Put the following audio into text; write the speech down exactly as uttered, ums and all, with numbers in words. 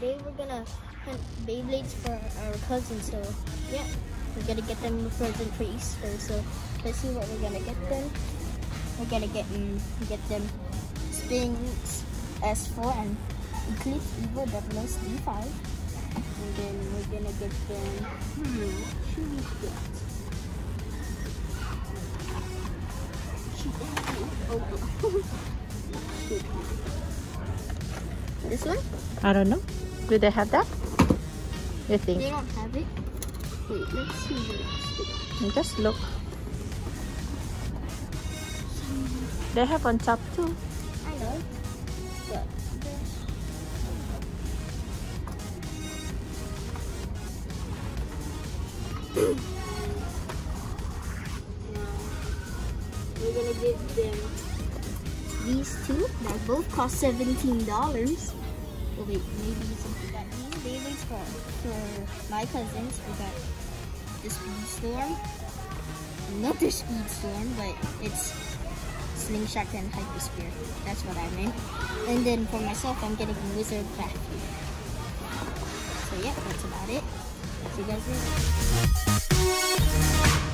today we're gonna hunt Beyblades for our cousins. So yeah, we're gonna get them a present for Easter. So let's see what we're gonna get them. We're gonna get um, get them Spinx S four and Eclipse Evo double S D five. And then we're gonna get them. Hmm, what should we get? Oh. This one? I don't know. Do they have that? You think? They don't have it. Wait, let's see what it's. Just look. They have on top too. I know. But we're gonna give them these two. They both cost seventeen dollars. Oh wait, maybe some. We got these Beyblades for for my cousins. We got the Speed Storm, another Speed Storm, but it's Slingshot and Hyper Spear. That's what I meant. And then for myself, I'm getting Wizard Crafty. So yeah, that's about it. See you guys later.